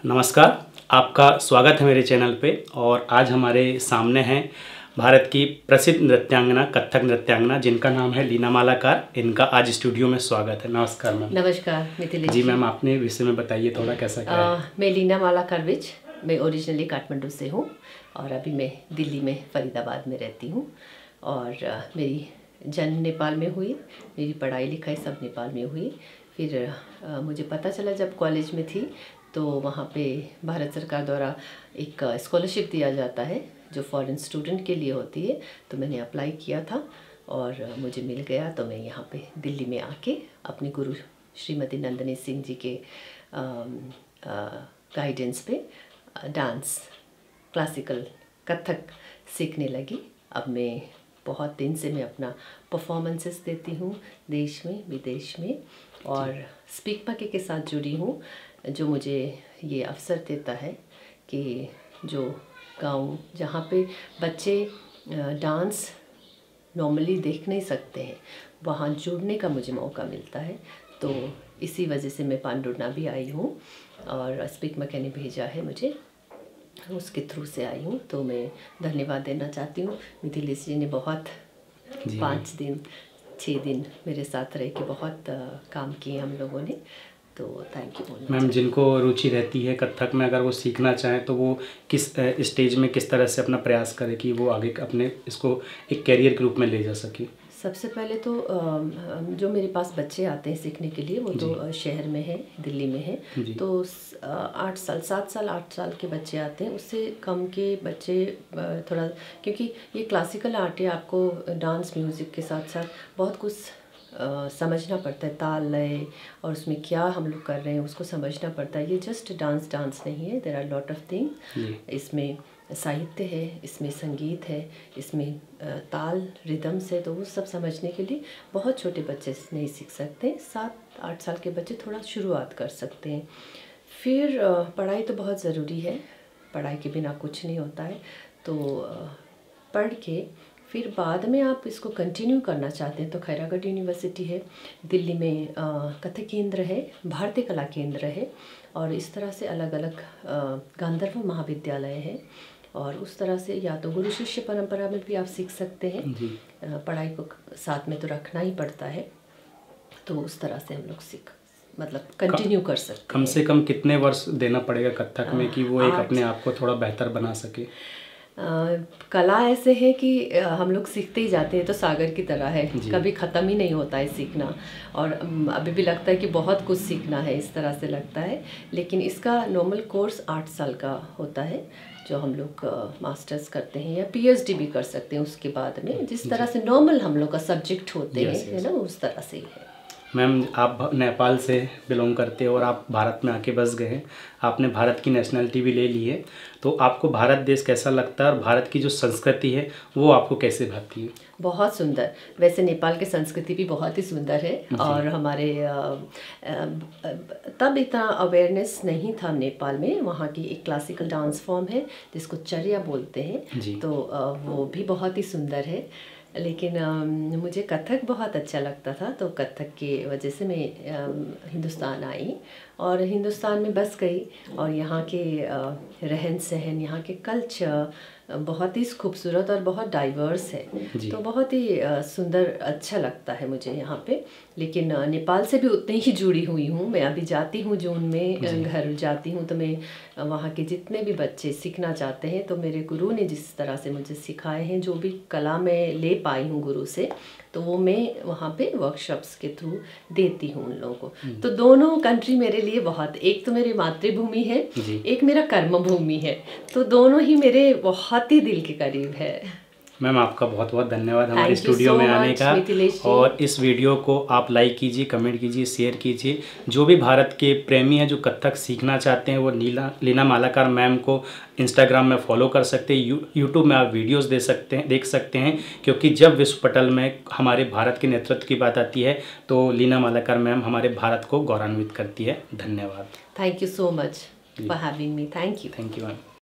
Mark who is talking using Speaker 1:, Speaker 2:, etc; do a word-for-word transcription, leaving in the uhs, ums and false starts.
Speaker 1: नमस्कार, आपका स्वागत है मेरे चैनल पे। और आज हमारे सामने हैं भारत की प्रसिद्ध नृत्यांगना, कथक नृत्यांगना, जिनका नाम है लीना मालाकार। इनका आज स्टूडियो में स्वागत है। नमस्कार मैम।
Speaker 2: नमस्कार मिथिलेश
Speaker 1: जी मैम, आपने विषय में बताइए थोड़ा कैसा क्या है।
Speaker 2: मैं लीना मालाकार विच, मैं ओरिजिनली काठमांडू से हूँ और अभी मैं दिल्ली में फरीदाबाद में रहती हूँ। और आ, मेरी जन्म नेपाल में हुई, मेरी पढ़ाई लिखाई सब नेपाल में हुई। फिर आ, मुझे पता चला जब कॉलेज में थी तो वहाँ पे भारत सरकार द्वारा एक स्कॉलरशिप दिया जाता है जो फॉरेन स्टूडेंट के लिए होती है। तो मैंने अप्लाई किया था और मुझे मिल गया। तो मैं यहाँ पे दिल्ली में आके अपने गुरु श्रीमती नंदिनी सिंह जी के गाइडेंस पे डांस, क्लासिकल, कथक सीखने लगी। अब मैं बहुत दिन से मैं अपना परफॉर्मेंसेस देती हूँ देश में विदेश में, और स्पीक पाके के साथ जुड़ी हूँ, जो मुझे ये अवसर देता है कि जो गाँव जहाँ पे बच्चे डांस नॉर्मली देख नहीं सकते हैं वहाँ जुड़ने का मुझे मौका मिलता है। तो इसी वजह से मैं पांडुरना भी आई हूँ और स्पीक पाके ने भेजा है मुझे, उसके थ्रू से आई हूँ। तो मैं धन्यवाद देना चाहती हूँ। मिथिलेश जी ने बहुत पाँच दिन छः दिन मेरे साथ रह के बहुत आ, काम किए हम लोगों ने। तो थैंक यू
Speaker 1: मैम। जिनको रुचि रहती है कथक में, अगर वो सीखना चाहें तो वो किस स्टेज में किस तरह से अपना प्रयास करें कि वो आगे अपने इसको एक कैरियर के रूप में ले जा सके।
Speaker 2: सबसे पहले तो जो मेरे पास बच्चे आते हैं सीखने के लिए वो तो शहर में है, दिल्ली में है। तो आठ साल सात साल आठ साल के बच्चे आते हैं, उससे कम के बच्चे थोड़ा, क्योंकि ये क्लासिकल आर्ट है, आपको डांस म्यूज़िक के साथ साथ बहुत कुछ Uh, समझना पड़ता है, ताल लय और उसमें क्या हम लोग कर रहे हैं उसको समझना पड़ता है। ये जस्ट डांस डांस नहीं है, there are lot of things. इसमें साहित्य है, इसमें संगीत है, इसमें uh, ताल रिदम्स है। तो वो सब समझने के लिए बहुत छोटे बच्चे नहीं सीख सकते, सात आठ साल के बच्चे थोड़ा शुरुआत कर सकते हैं। फिर uh, पढ़ाई तो बहुत ज़रूरी है, पढ़ाई के बिना कुछ नहीं होता है। तो uh, पढ़ के फिर बाद में आप इसको कंटिन्यू करना चाहते हैं तो खैरागढ़ यूनिवर्सिटी है, दिल्ली में कथक केंद्र है, भारतीय कला केंद्र है, और इस तरह से अलग अलग गांधर्व महाविद्यालय है। और उस तरह से या तो गुरु शिष्य परंपरा में भी आप सीख सकते हैं, पढ़ाई को साथ में तो रखना ही पड़ता है। तो उस तरह से हम लोग सीख मतलब कंटिन्यू कर सकते हैं।
Speaker 1: कम से कम कितने वर्ष देना पड़ेगा कथक में कि वो एक अपने आप को थोड़ा बेहतर बना सके।
Speaker 2: Uh, कला ऐसे है कि uh, हम लोग सीखते ही जाते हैं, तो सागर की तरह है, कभी ख़त्म ही नहीं होता है सीखना। और um, अभी भी लगता है कि बहुत कुछ सीखना है, इस तरह से लगता है। लेकिन इसका नॉर्मल कोर्स आठ साल का होता है, जो हम लोग uh, मास्टर्स करते हैं या पीएचडी भी कर सकते हैं उसके बाद में, जिस तरह से नॉर्मल हम लोग का सब्जेक्ट होते हैं, है ना, उस तरह से ही है।
Speaker 1: मैम, आप नेपाल से बिलोंग करते हो और आप भारत में आके बस गए हैं, आपने भारत की नेशनलिटी भी ले ली है, तो आपको भारत देश कैसा लगता है और भारत की जो संस्कृति है वो आपको कैसे भाती है?
Speaker 2: बहुत सुंदर। वैसे नेपाल की संस्कृति भी बहुत ही सुंदर है, और हमारे आ, आ, तब इतना अवेयरनेस नहीं था नेपाल में। वहाँ की एक क्लासिकल डांस फॉर्म है जिसको चर्या बोलते हैं, तो आ, वो भी बहुत ही सुंदर है। लेकिन आ, मुझे कथक बहुत अच्छा लगता था, तो कथक की वजह से मैं आ, हिंदुस्तान आई और हिंदुस्तान में बस गई। और यहाँ के आ, रहन सहन, यहाँ के कल्चर बहुत ही खूबसूरत और बहुत डाइवर्स है। तो बहुत ही आ, सुंदर, अच्छा लगता है मुझे यहाँ पे। लेकिन आ, नेपाल से भी उतनी ही जुड़ी हुई हूँ। मैं अभी जाती हूँ जून में घर जाती हूँ, तो मैं वहाँ के जितने भी बच्चे सीखना चाहते हैं, तो मेरे गुरु ने जिस तरह से मुझे सिखाए हैं, जो भी कला मैं ले पाई हूँ गुरु से, तो वो मैं वहाँ पे वर्कशॉप्स के थ्रू देती हूँ उन लोगों को। तो दोनों कंट्री मेरे लिए बहुत, एक तो मेरी मातृभूमि है, एक मेरा कर्म भूमि है, तो दोनों ही मेरे बहुत ही दिल के करीब है।
Speaker 1: मैम, आपका बहुत बहुत धन्यवाद हमारे स्टूडियो में आने का। और इस वीडियो को आप लाइक कीजिए, कमेंट कीजिए, शेयर कीजिए। जो भी भारत के प्रेमी हैं जो कथक सीखना चाहते हैं वो नीला लीना मालाकार मैम को इंस्टाग्राम में फॉलो कर सकते हैं, यू यूट्यूब में आप वीडियोस दे सकते हैं देख सकते हैं। क्योंकि जब विश्व पटल में हमारे भारत के नेतृत्व की बात आती है तो लीना मालाकार मैम हमारे भारत को गौरवान्वित करती है। धन्यवाद।
Speaker 2: Thank you so much for having me. Thank you.
Speaker 1: Thank you ma'am.